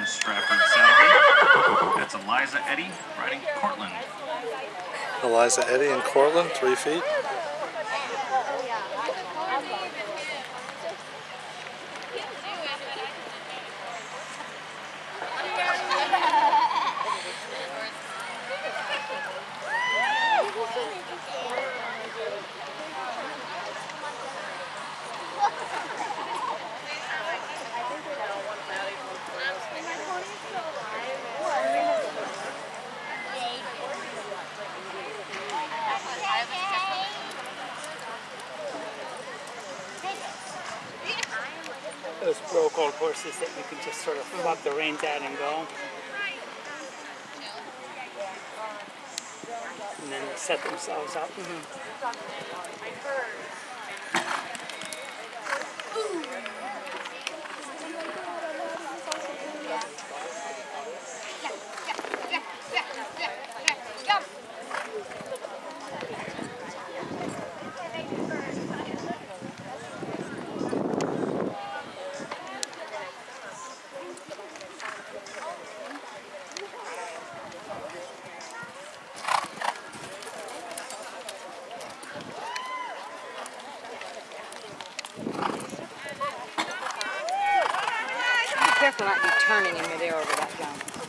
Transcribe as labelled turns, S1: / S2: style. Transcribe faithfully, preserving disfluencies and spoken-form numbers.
S1: in Stratford Saturday. That's Eliza, Eddy riding Cortland.
S2: Eliza, Eddy, and Cortland, three feet.
S3: Those broke old horses that you can just sort of flop the reins at and go. And then they set themselves up. Mm-hmm.
S4: Be careful not be turning in midair over that jump.